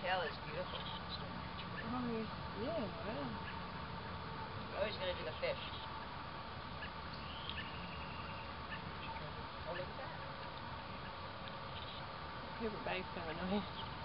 tail is beautiful. Oh, yeah, wow. Oh, he's going to do the fish. Oh, look at that. Paper bag's kind of annoying.